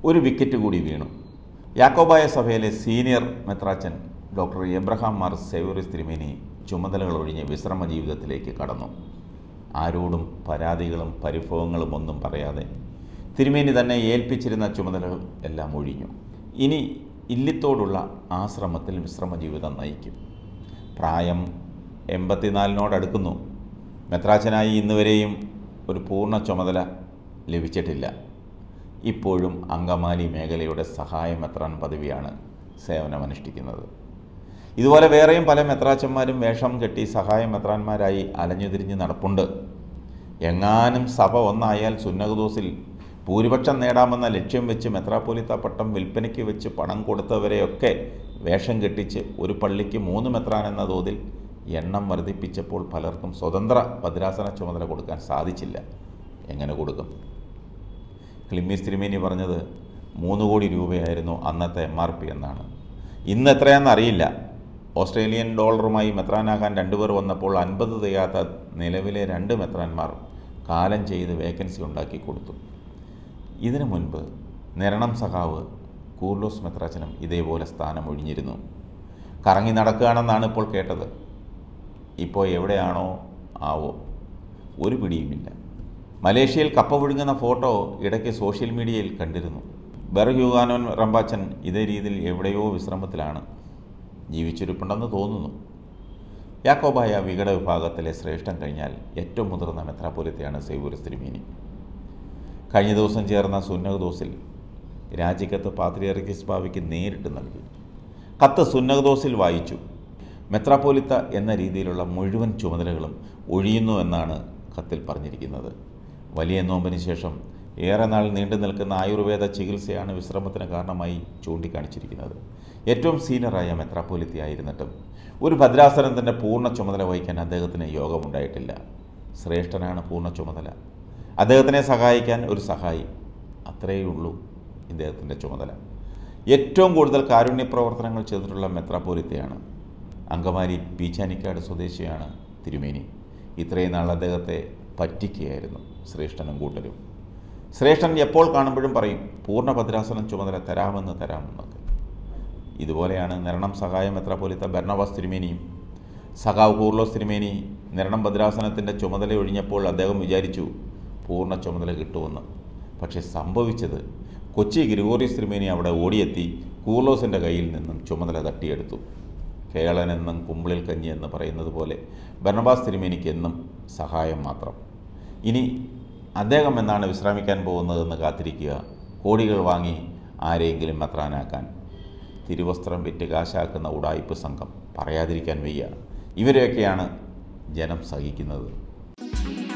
ഒരു വിക്കറ്റ് കൂടി വീണു. യാക്കോബായ സഭയിലെ സീനിയർ മെത്രാച്ചൻ ഡോക്ടർ എബ്രഹാം മാർ സേവ്യറിസ് തിരുമേനി ചുമതലകൾ ഒഴിഞ്ഞ് വിശ്രമ ജീവിതത്തിലേക്ക് കടന്നു. ആരോടും പരാതികളും പരിഭവങ്ങളും ഒന്നും പറയാതെ തിരുമേനി തന്നെ ഏൽപ്പിച്ചിരുന്ന ചുമതലകൾ എല്ലാം ഒഴിഞ്ഞു. ഇനി ഇല്ലിത്തോടുള്ള ആശ്രമത്തിൽ വിശ്രമ ജീവിതം നയിക്കും. പ്രായം 84 മെത്രാച്ചനായി ഇന്നുവരെയും ഒരു പൂർണ്ണ ചുമതല ലഭിച്ചിട്ടില്ല. ഇപ്പോഴും അങ്കമാലി മേഖലയുടെ സഹായ മെത്രാൻ പദവിയാണ് സേവനമനുഷ്ഠിക്കുന്നത്. ഇതുപോലെ വേറെയും പല മെത്രാച്ചന്മാരും വേഷം കെട്ടി സഹായ മെത്രാന്മാരായി അലഞ്ഞുതിരിഞ്ഞ് നടപ്പുണ്ട്. എങ്ങാനും സഭ ഒന്നായാൽ സുന്നഹദോസിൽ ഭൂരിപക്ഷം നേടാമെന്ന ലക്ഷ്യം വെച്ച് മെത്രാപ്പോലിത്ത പട്ടം വിൽപ്പനയ്ക്ക് വെച്ച് പണം കൊടുത്തവരെയൊക്കെ വേഷം കെട്ടിച്ച് ഒരു പള്ളിക്ക് 3 മെത്രാൻ എന്ന തോതിൽ എണ്ണം വർദ്ധിപ്പിച്ചപ്പോൾ പലർക്കും സ്വതന്ത്ര ഭദ്രാസന ചുമതല കൊടുക്കാൻ സാധിച്ചില്ല. എങ്ങനെ കൊടുക്കും? ക്ലിമ്മീസ് തിരുമേനി പറഞ്ഞത് 3 കോടി രൂപയായിരുന്നു അന്നത്തെ MRP എന്നാണ്. ഇന്ന് എത്രയാണെന്നറിയില്ല. ഓസ്ട്രേലിയൻ ഡോളറുമായി മെത്രാനാകാൻ 2 പേർ വന്നപ്പോൾ 50 തികയാത്ത നിലവിലെ 2 മെത്രാന്മാർ കാലം ചെയ്ത് വേക്കൻസി ഉണ്ടാക്കി കൊടുത്തു. ഇതിനു മുൻപ് നിരണം സഖാവ് കൂർലോസ് മെത്രാച്ചനും ഇതേപോലെ സ്ഥാനം ഒഴിഞ്ഞിരുന്നു. കറങ്ങി നടക്കുകയാണെന്നാണ് ഇപ്പോൾ കേട്ടത്. ഇപ്പോൾ എവിടെയാണോ ആവോ, ഒരു പിടിയുമില്ല. മലേഷ്യയിൽ കപ്പ വിഴുങ്ങുന്ന ഫോട്ടോ ഇടയ്ക്ക് സോഷ്യൽ മീഡിയയിൽ കണ്ടിരുന്നു. ബെർഹ്യൂഗാനോൻ റമ്പാച്ചൻ ഇതേ രീതിയിൽ എവിടെയോ വിശ്രമത്തിലാണ്. ജീവിച്ചിരിപ്പുണ്ടെന്ന് തോന്നുന്നു. യാക്കോബായ വികട വിഭാഗത്തിലെ ശ്രേഷ്ഠൻ കഴിഞ്ഞാൽ ഏറ്റവും മുതിർന്ന മെത്രാപ്പോലിത്തയാണ് സേവ്യറിസ് തിരുമേനി. കഴിഞ്ഞ ദിവസം ചേർന്ന സുന്നഹദോസിൽ രാജിക്കത്ത് പാത്രിയാർക്കീസ് ബാവയ്ക്ക് നേരിട്ട് നൽകി. കത്ത് സുന്നഹദോസിൽ വായിച്ചു. മെത്രാപ്പോലിത്ത എന്ന രീതിയിലുള്ള മുഴുവൻ ചുമതലകളും ഒഴിയുന്നു എന്നാണ് കത്തിൽ പറഞ്ഞിരിക്കുന്നത്. വലിയ നോമ്പിന് ശേഷം ഏറെ നാൾ നീണ്ടു നിൽക്കുന്ന ആയുർവേദ ചികിത്സയാണ് വിശ്രമത്തിന് കാരണമായി ചൂണ്ടിക്കാണിച്ചിരിക്കുന്നത്. ഏറ്റവും സീനിയറായ മെത്രാപ്പോലിത്തയായിരുന്നിട്ടും ഒരു ഭദ്രാസനത്തിൻ്റെ പൂർണ്ണ ചുമതല വഹിക്കാൻ അദ്ദേഹത്തിന് യോഗമുണ്ടായിട്ടില്ല. ശ്രേഷ്ഠനാണ് പൂർണ്ണ ചുമതല. അദ്ദേഹത്തിനെ സഹായിക്കാൻ ഒരു സഹായി, അത്രയേ ഉള്ളൂ ഇദ്ദേഹത്തിൻ്റെ ചുമതല. ഏറ്റവും കൂടുതൽ കാരുണ്യ പ്രവർത്തനങ്ങൾ ചെയ്തിട്ടുള്ള മെത്രാപ്പോലിത്തയാണ്. അങ്കമാലി പീച്ചാനിക്കാട് സ്വദേശിയാണ് തിരുമേനി. ഇത്രയും നാൾ അദ്ദേഹത്തെ പറ്റിക്കുകയായിരുന്നു ശ്രേഷ്ഠനും കൂട്ടരും. ശ്രേഷ്ഠൻ എപ്പോൾ കാണുമ്പോഴും പറയും, പൂർണ്ണ ഭദ്രാസനം ചുമതല തരാമെന്നൊക്കെ. ഇതുപോലെയാണ് നിരണം സഹായ മെത്രാപ്പോലിത്ത ബർണബാസ് തിരുമേനിയും. സഖാവ് കൂർലോസ് തിരുമേനി നിരണം ഭദ്രാസനത്തിൻ്റെ ചുമതല ഒഴിഞ്ഞപ്പോൾ അദ്ദേഹം വിചാരിച്ചു പൂർണ്ണ ചുമതല കിട്ടുമെന്ന്. പക്ഷേ സംഭവിച്ചത് കൊച്ചി ഗ്രിഗോറിയസ് തിരുമേനി അവിടെ ഓടിയെത്തി കൂർലോസിൻ്റെ കയ്യിൽ നിന്നും ചുമതല തട്ടിയെടുത്തു. കേളനെന്നും കുമ്പിളിൽ കഞ്ഞി എന്ന് പറയുന്നത് പോലെ ബർണബാസ് തിരുമേനിക്ക് എന്നും സഹായം മാത്രം. ഇനി അദ്ദേഹം എന്നാണ് വിശ്രമിക്കാൻ പോകുന്നതെന്ന് കാത്തിരിക്കുക. കോടികൾ വാങ്ങി ആരെയെങ്കിലും മെത്രാനാക്കാൻ. തിരുവസ്ത്രം വിറ്റ് കാശാക്കുന്ന ഉടായിപ്പ് സംഘം പറയാതിരിക്കാൻ വയ്യ. ഇവരെയൊക്കെയാണ് ജനം സഹിക്കുന്നത്.